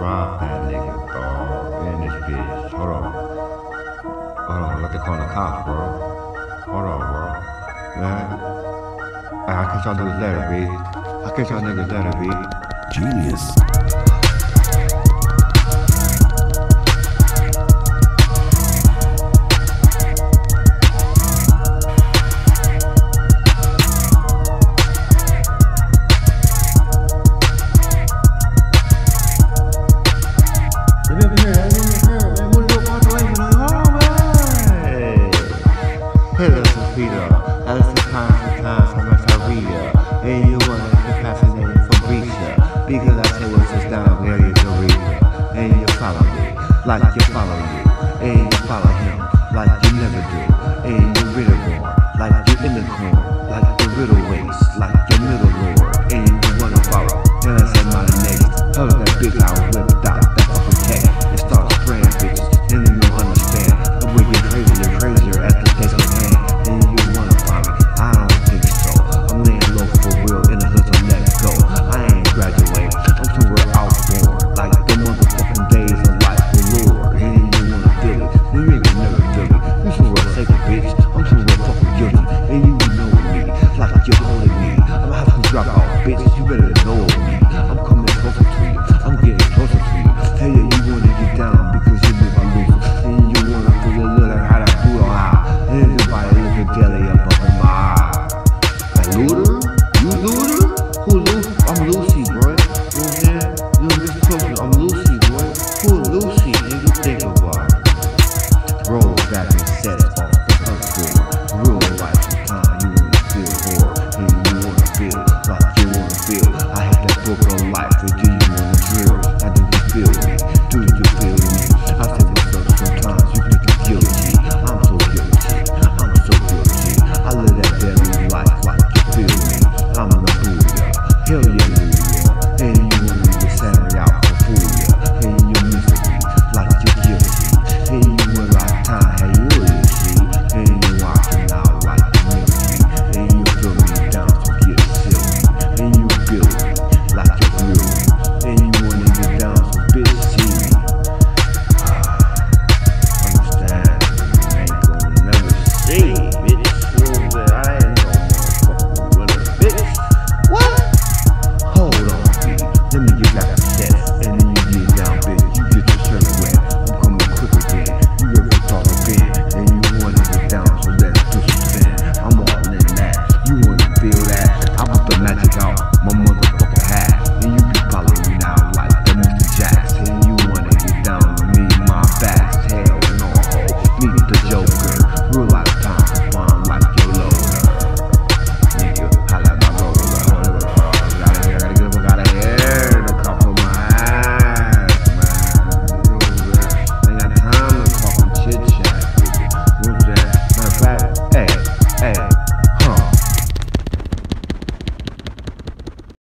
rob that nigga, dog. In this bitch. Hold on. Hold on, look, they calling the cops, bro. Hold on, bro. Man. I catch y'all niggas later, B. I catch y'all niggas later, B. Genius. Hello, Sophia. That's the times how much I read her. And you wanna incapacitated for breacher. Because I say what's just down there, you can read her. And you follow me, like you follow you. And you follow him, like you never do. And you riddle born, like you in the corn. Like the riddle waist, like your middle lord. And you wanna follow, and I said my next. Hug that bitch I whipped out, that fucking cat. And start spraying bitches, and then you'll understand. And we get crazier and crazier as the days go hand. And you wanna find me, I don't think so. I'm laying low for real in the hood, so let's go. I ain't graduated, I'm somewhere outborn. Like the motherfucking days of life with Lord. And you wanna feel it, you ain't gonna never feel it. You somewhere safe, bitch, I'm somewhere fucking guilty. And you know me, like you're holding me. I'ma have to drop off, bitch, you better know me. I'm coming closer to you, I'm getting closer to you. Hey, yeah, you wanna get down because you live on loose. And you wanna feel a little how that food on out. And everybody looking daily up in my eye. Like,